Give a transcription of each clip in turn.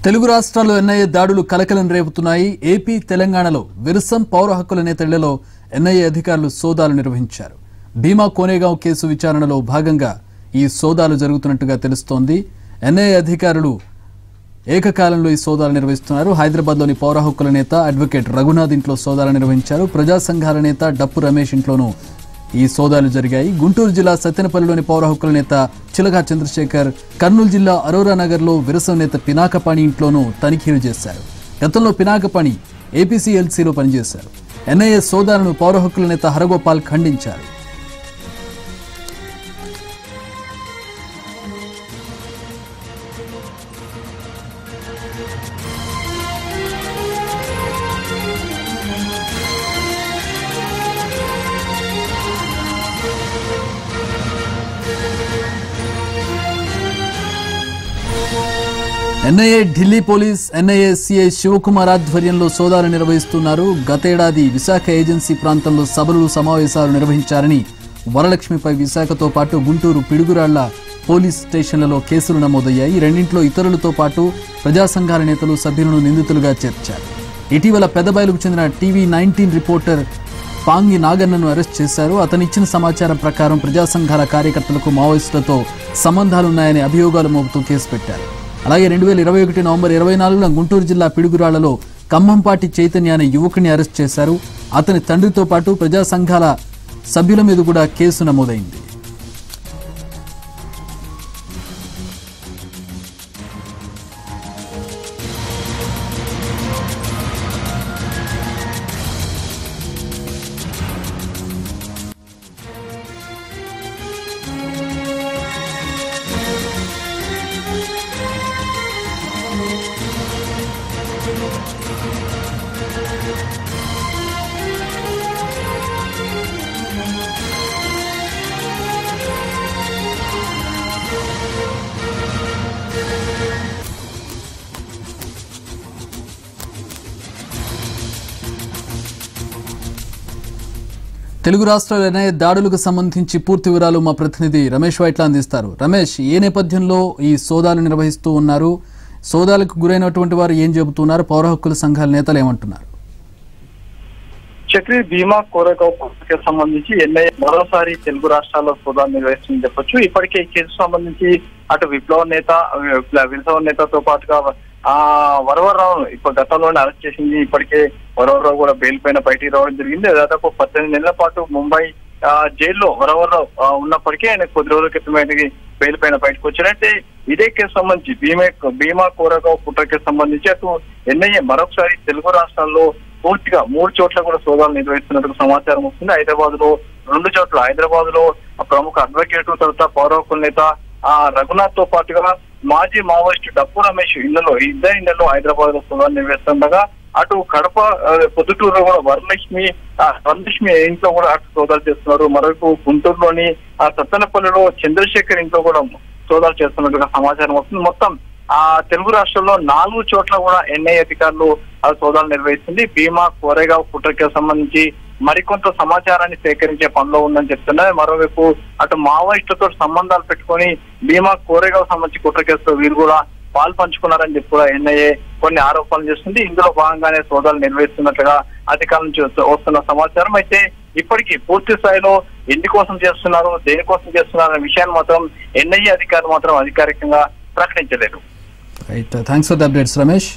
తెలుగు రాష్ట్రాల్లో ఎన్ఐఏ దాడులు కలకలం రేపుతున్నాయి. ఏపీ తెలంగాణలో విరసం పౌర హక్కుల నేత ఇళ్లలో ఎన్ఐఏ అధికారులు సోదాలు నిర్వహించారు. భీమా కోనేగావ్ కేసు విచారణలో భాగంగా ఈ సోదాలు జరుగుతున్నట్టుగా తెలుస్తోంది. ఎన్ఐఏ అధికారులు ఏకకాలంలో ఈ సోదాలు నిర్వహిస్తున్నారు. హైదరాబాద్లోని పౌర హక్కుల నేత అడ్వకేట్ రఘునాథ్ ఇంట్లో సోదాలు నిర్వహించారు. ప్రజా సంఘాల నేత డప్పు రమేష్ ఇంట్లోనూ ఈ సోదాలు జరిగాయి. గుంటూరు జిల్లా సత్తెనపల్లిలోని పౌర హక్కుల నేత చిలగా చంద్రశేఖర్, కర్నూలు జిల్లా అరోరా నగర్లో విరసం నేత పినాకపాణి ఇంట్లోనూ తనిఖీలు చేశారు. గతంలో పినాకపాణి ఏపీసీఎల్సీలో పనిచేశారు. ఎన్ఐఏ సోదాలను పౌర హక్కుల నేత హరగోపాల్ ఖండించారు. NIA Delhi police NIA CI Sivakumar ఆధ్వర్యంలో సోదాలు నిర్వహిస్తున్నారు. గతేడాది విశాఖ ఏజెన్సీ ప్రాంతంలో సభలు సమావేశాలు నిర్వహించారని వరలక్ష్మిపై విశాఖతో పాటు గుంటూరు పిడుగురాళ్ల పోలీస్ స్టేషన్లలో కేసులు నమోదయ్యాయి. రెండింట్లో ఇతరులతో పాటు ప్రజా సంఘాల నేతలు సభ్యులను నిందితులుగా చేర్చారు. ఇటీవల పెదబయలుకు చెందిన టీవీ19 రిపోర్టర్ పాంగి నాగన్నను అరెస్ట్ చేశారు. అతనిచ్చిన సమాచారం ప్రకారం ప్రజా సంఘాల కార్యకర్తలకు మావోయిస్టులతో సంబంధాలున్నాయని అభియోగాలు మోపుతూ కేసు పెట్టారు. అలాగే 2021 నవంబర్ 24న గుంటూరు జిల్లా పిడుగురాళ్లలో ఖమ్మంపాటి చైతన్య అనే యువకుని అరెస్ట్ చేశారు. అతని తండ్రితో పాటు ప్రజా సంఘాల సభ్యుల మీద కూడా కేసు నమోదైంది. తెలుగు రాష్ట్రాల ఎన్ఐఏ దాడులకు సంబంధించి పూర్తి వివరాలు మా ప్రతినిధి రమేష్ వైట్ల అందిస్తారు. రమేష్, ఏ నేపథ్యంలో ఈ సోదాలు నిర్వహిస్తూ ఉన్నారు? సోదాలకు గురైనటువంటి వారు ఏం చెబుతున్నారు? పౌర హక్కుల సంఘాల నేతలు ఏమంటున్నారు? చక్రి, భీమా కోరేగావ్ సంబంధించి ఎన్ఐఏ మరోసారి తెలుగు రాష్ట్రాల్లో సోదాలు నిర్వహిస్తుందని చెప్పొచ్చు. ఇప్పటికే ఈ కేసు సంబంధించి అటు విప్లవ నేతతో పాటుగా వరవరరావు ఇప్పుడు గతంలోనే అరెస్ట్ చేసింది. ఇప్పటికే వరవరరావు కూడా బెయిల్ పైన బయటికి రావడం జరిగింది. దాదాపు 18 నెలల పాటు ముంబై జైల్లో వరవరరావు ఉన్నప్పటికీ ఆయన కొద్ది రోజుల క్రితం బెయిల్ పైన బయటకు వచ్చారంటే ఇదే కేసు సంబంధించి భీమా కోరేగావ్ కుట్రకి సంబంధించి అటు ఎన్ఐఏ మరొకసారి తెలుగు రాష్ట్రాల్లో పూర్తిగా 3 చోట్ల కూడా సోదాలు నిర్వహిస్తున్నట్టు సమాచారం వస్తుంది. హైదరాబాద్ లో 2 చోట్ల, హైదరాబాద్ లో ప్రముఖ అడ్వకేట్, తర్వాత పౌర హక్కుల నేత రఘునాథ్ తో పాటుగా మాజీ మావోయిస్టు డప్పు రమేష్ ఇద్దరి ఇళ్లలో హైదరాబాద్ లో సోదాలు నిర్వహిస్తుండగా అటు కడప పొద్దుటూరులో కూడా వరలక్ష్మి ఇంట్లో కూడా అటు సోదాలు చేస్తున్నారు. మరొక గుంటూరులోని సత్తెనపల్లిలో చంద్రశేఖర్ ఇంట్లో కూడా సోదాలు చేస్తున్నట్టుగా సమాచారం వస్తుంది. మొత్తం తెలుగు రాష్ట్రాల్లో 4 చోట్ల కూడా ఎన్ఐఏ అధికారులు సోదాలు నిర్వహిస్తుంది. భీమా కోరేగావ్ కుట్రకి సంబంధించి మరికొంత సమాచారాన్ని సేకరించే పనిలో ఉందని చెప్తున్నారు. మరోవైపు అటు మావోయిస్టులతో సంబంధాలు పెట్టుకొని భీమా కోరేగావ్ సంబంధించి కుట్ర కేసులో వీరు కూడా పాల్పంచుకున్నారని చెప్పి కూడా ఎన్ఐఏ కొన్ని ఆరోపణలు చేస్తుంది. ఇందులో భాగంగానే సోదాలు నిర్వహిస్తున్నట్లుగా అధికారుల నుంచి వస్తున్న సమాచారం. అయితే ఇప్పటికీ పూర్తి స్థాయిలో ఎందుకోసం చేస్తున్నారు, దేనికోసం చేస్తున్నారు అనే విషయాన్ని మాత్రం ఎన్ఐఏ అధికారులు మాత్రం అధికారికంగా ప్రకటించలేదు. Thanks for the updates Ramesh.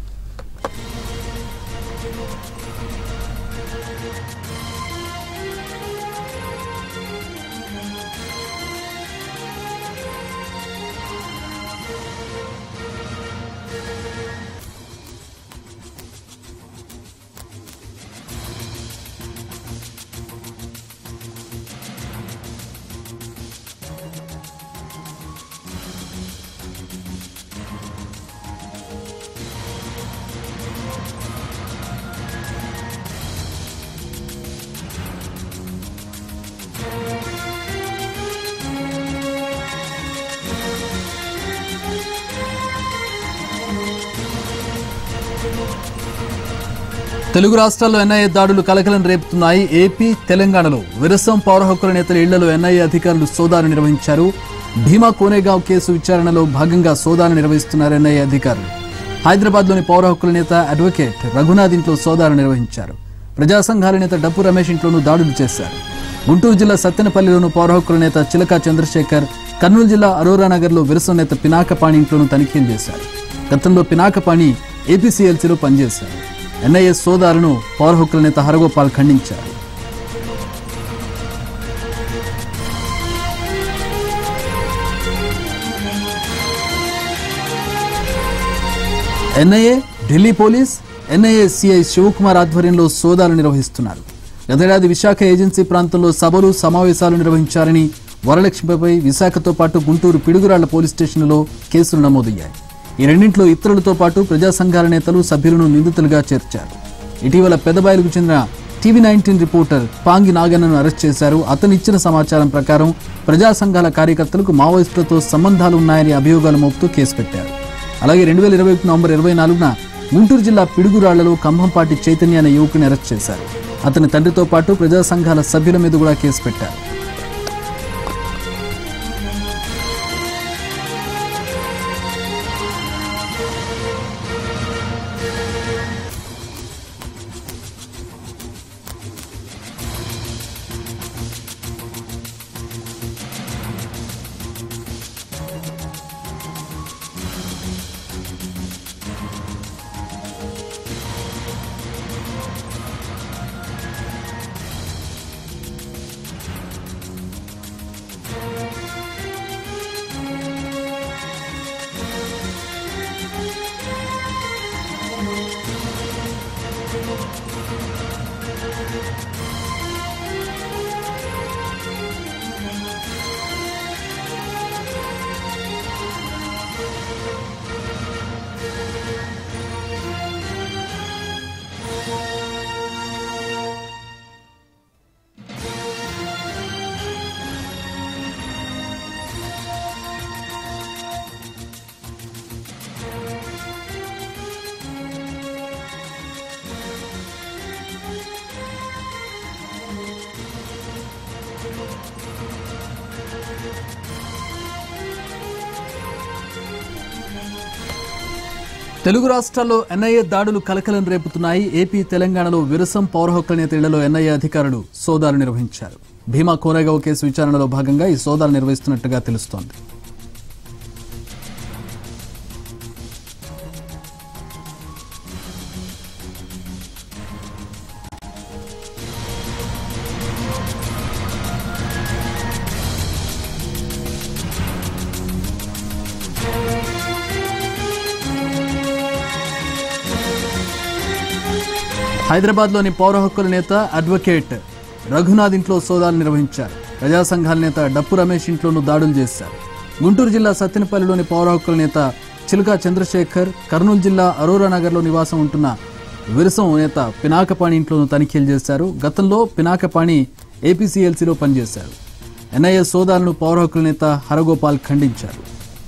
Telugu రాష్ట్రాల్లో ఎన్ఐఏ దాడులు కలకలం రేపుతున్నాయి. ఏపీ తెలంగాణలో విరసం పౌర హక్కుల నేతల ఇళ్లలో ఎన్ఐఏ అధికారులు సోదాలు నిర్వహించారు. భీమా కోనేగావ్ కేసు విచారణలో భాగంగా సోదాలు నిర్వహిస్తున్నారు ఎన్ఐఏ అధికారులు. హైదరాబాద్లోని పౌర హక్కుల నేత అడ్వకేట్ రఘునాథ్ ఇంట్లో సోదాలు నిర్వహించారు. ప్రజా సంఘాల నేత డప్పు రమేష్ ఇంట్లోనూ దాడులు చేశారు. గుంటూరు జిల్లా సత్తెనపల్లిలోను పౌర హక్కుల నేత చిలకా చంద్రశేఖర్, కర్నూలు జిల్లా అరోరానగర్లో విరసం నేత పినాకపాణి ఇంట్లోనూ తనిఖీలు చేశారు. గతంలో పినాకపాణి ఏపీసీఎల్సీలో పనిచేశారు. ఎన్ఐఏ సోదాలను పౌర హక్కుల నేత హరగోపాల్ ఖండించారు. NIA, Delhi police, NIA CI Sivakumar ఆధ్వర్యంలో సోదాలు నిర్వహిస్తున్నారు. గతేడాది విశాఖ ఏజెన్సీ ప్రాంతంలో సభలు సమావేశాలు నిర్వహించారని వరలక్ష్మిపై విశాఖతో పాటు గుంటూరు పిడుగురాళ్ల పోలీస్ స్టేషన్లలో కేసులు నమోదయ్యాయి. ఈ రెండింటిలో ఇతరులతో పాటు ప్రజా సంఘాల నేతలు, సభ్యులను నిందితులుగా చేర్చారు. ఇటీవల పెదబయలుకు చెందిన టీవీ19 రిపోర్టర్ పాంగి నాగన్నను అరెస్ట్ చేశారు. అతనిచ్చిన సమాచారం ప్రకారం ప్రజా సంఘాల కార్యకర్తలకు మావోయిస్టులతో సంబంధాలు ఉన్నాయని అభియోగాలు మోపుతూ కేసు పెట్టారు. అలాగే 2021 నవంబర్ 24న గుంటూరు జిల్లా పిడుగురాళ్లలో కంభంపాటి చైతన్య అనే యువకుని అరెస్ట్ చేశారు. అతని తండ్రితో పాటు ప్రజా సంఘాల సభ్యుల మీద కూడా కేసు పెట్టారు. తెలుగు రాష్ట్రాల్లో ఎన్ఐఏ దాడులు కలకలం రేపుతున్నాయి. ఏపీ, తెలంగాణలో విరసం పౌర హక్కుల నేత ఇళ్లలో ఎన్ఐఏ అధికారులు సోదాలు నిర్వహించారు. భీమా కోరేగావ్ కేసు విచారణలో భాగంగా ఈ సోదాలు నిర్వహిస్తున్నట్టుగా తెలుస్తోంది. హైదరాబాద్లోని పౌర హక్కుల నేత అడ్వకేట్ రఘునాథ్ ఇంట్లో సోదాలు నిర్వహించారు. ప్రజా సంఘాల నేత డప్పు రమేష్ ఇంట్లోనూ దాడులు చేశారు. గుంటూరు జిల్లా సత్తెనపల్లిలోని పౌర హక్కుల నేత చిలకా చంద్రశేఖర్, కర్నూలు జిల్లా అరోరానగర్లో నివాసం ఉంటున్న విరసం నేత పినాకపాణి ఇంట్లోనూ తనిఖీలు చేశారు. గతంలో పినాకపాణి ఏపీసీఎల్సీలో పనిచేశారు. ఎన్ఐఏ సోదాలను పౌర హక్కుల నేత హరగోపాల్ ఖండించారు.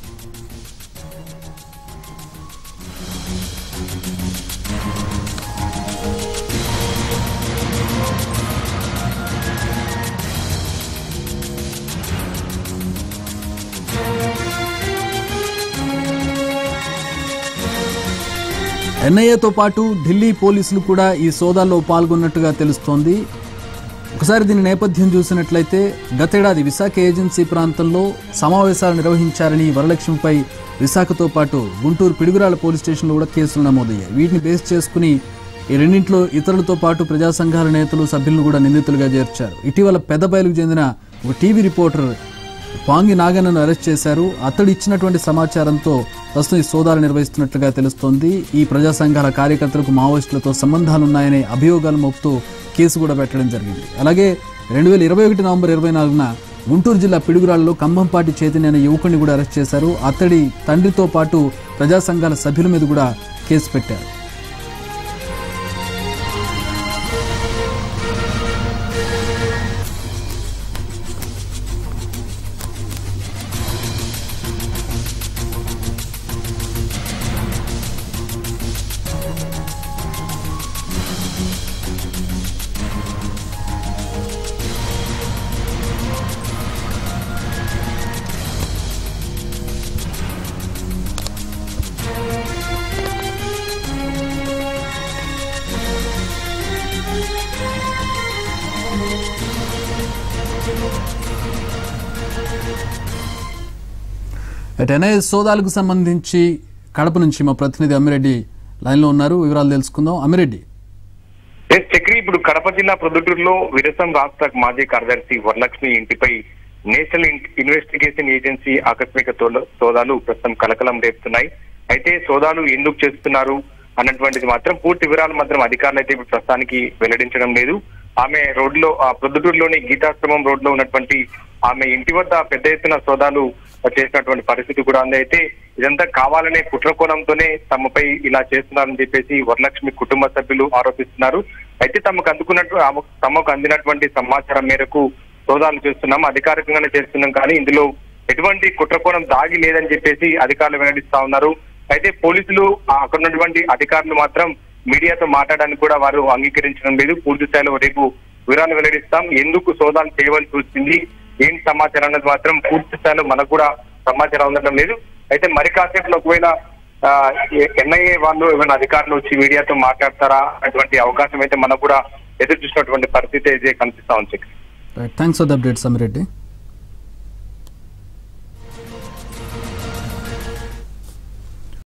ఎన్ఐఏతో పాటు ఢిల్లీ పోలీసులు కూడా ఈ సోదాల్లో పాల్గొన్నట్టుగా తెలుస్తోంది. ఒకసారి దీని నేపథ్యం చూసినట్లయితే గతేడాది విశాఖ ఏజెన్సీ ప్రాంతంలో సమావేశాలు నిర్వహించారని వరలక్ష్మిపై విశాఖతో పాటు గుంటూరు పిడుగురాళ్ల పోలీస్ స్టేషన్లో కూడా కేసులు నమోదయ్యాయి. వీటిని బేస్ చేసుకుని ఈ రెండింటిలో ఇతరులతో పాటు ప్రజా సంఘాల నేతలు, సభ్యులను కూడా నిందితులుగా చేర్చారు. ఇటీవల పెదబయలుకు చెందిన ఒక టీవీ రిపోర్టర్ పాంగి నాగన్నను అరెస్ట్ చేశారు. అతడు ఇచ్చినటువంటి సమాచారంతో ప్రస్తుతం ఈ సోదాలు నిర్వహిస్తున్నట్లుగా తెలుస్తోంది. ఈ ప్రజా సంఘాల కార్యకర్తలకు మావోయిస్టులతో సంబంధాలున్నాయనే అభియోగాలు మోపుతూ కేసు కూడా పెట్టడం జరిగింది. అలాగే 2021 నవంబర్ 24న గుంటూరు జిల్లా పిడుగురాళ్లలో కంభంపాటి చైతన్య అనే యువకుడిని కూడా అరెస్ట్ చేశారు. అతడి తండ్రితో పాటు ప్రజా సంఘాల సభ్యుల మీద కూడా కేసు పెట్టారు. ఎన్ఐఏ సోదాలకు సంబంధించి కడప నుంచి మా ప్రతినిధి అమ్మిరెడ్డి లైన్లో ఉన్నారు, వివరాలు తెలుసుకుందాం. అమ్మిరెడ్డి. చక్రి, ఇప్పుడు కడప జిల్లా ప్రొద్దుటూరులో విరసం రాష్ట్ర మాజీ కార్యదర్శి వరలక్ష్మి ఇంటిపై నేషనల్ ఇన్వెస్టిగేషన్ ఏజెన్సీ ఆకస్మిక సోదాలు ప్రస్తుతం కలకలం రేపుతున్నాయి. అయితే సోదాలు ఎందుకు చేస్తున్నారు అన్నటువంటిది మాత్రం పూర్తి వివరాలు మాత్రం అధికారులు అయితే ఇప్పుడు ప్రస్తుతానికి వెల్లడించడం లేదు. ఆమె రోడ్లో ప్రొద్దుటూరులోని గీతాశ్రమం రోడ్లో ఉన్నటువంటి ఆమె ఇంటి వద్ద పెద్ద ఎత్తున సోదాలు చేసినటువంటి పరిస్థితి కూడా ఉంది. అయితే ఇదంతా కావాలనే కుట్రకోణంతోనే తమపై ఇలా చేస్తున్నారని చెప్పేసి వరలక్ష్మి కుటుంబ సభ్యులు ఆరోపిస్తున్నారు. అయితే తమకు అందినటువంటి సమాచారం మేరకు సోదాలు చేస్తున్నాం, అధికారికంగానే చేస్తున్నాం, కానీ ఇందులో ఎటువంటి కుట్రకోణం దాగి లేదని చెప్పేసి అధికారులు వెల్లడిస్తా ఉన్నారు. అయితే పోలీసులు అక్కడ ఉన్నటువంటి అధికారులు మాత్రం మీడియాతో మాట్లాడడానికి కూడా వారు అంగీకరించడం లేదు. పూర్తి స్థాయిలో రేపు వివరాలు వెల్లడిస్తాం, ఎందుకు సోదాలు చేయవలసి వచ్చింది, ఏంటి సమాచారం అన్నది మాత్రం పూర్తి స్థాయిలో మనకు కూడా సమాచారం ఉండడం లేదు. అయితే మరి కాసేపులో ఒకవేళ ఎన్ఐఏ వాళ్ళు ఏమైనా అధికారులు వచ్చి మీడియాతో మాట్లాడతారా అటువంటి అవకాశం అయితే మనకు కూడా ఎదురు చూసినటువంటి పరిస్థితి అయితే కనిపిస్తా ఉంది. Thanks for the updates Ammireddy.